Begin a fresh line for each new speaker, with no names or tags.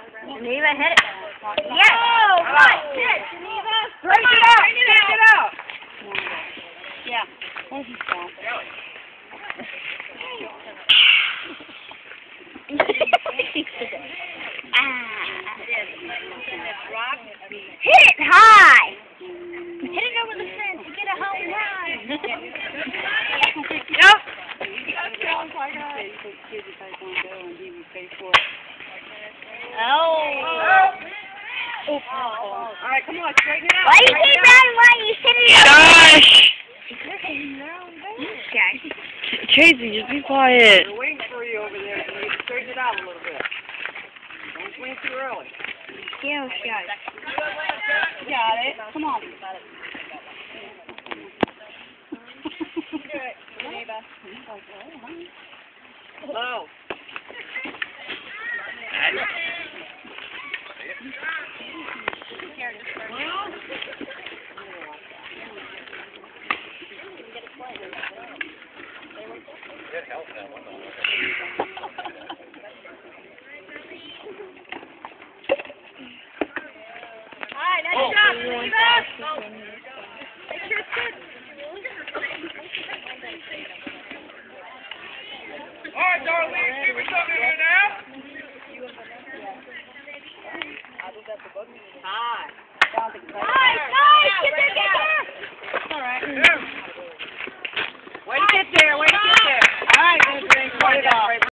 Geneva, hit it. Yes! Oh, what? Hit, Geneva.
Straighten it out! Straighten it out!
Yeah. Where's he from? Hit it high! Hit it over the fence to get a home run! Yep. Oh.
Alright, come on, straighten it out.
Why do you keep running while you sitting there?
Gosh!
Okay.
Casey, just be quiet.
They're waiting for you over there. You need to straighten it out a little bit. Don't swing too early.
Yeah, shut.
You got it. Come on. Hello.
Hi, nice job, Geneva.
All right, Darlene, give me something here now. Hi.
Hi, guys, get there.
It's all right. Way to get there. Way to get there. All right, good. Put it off.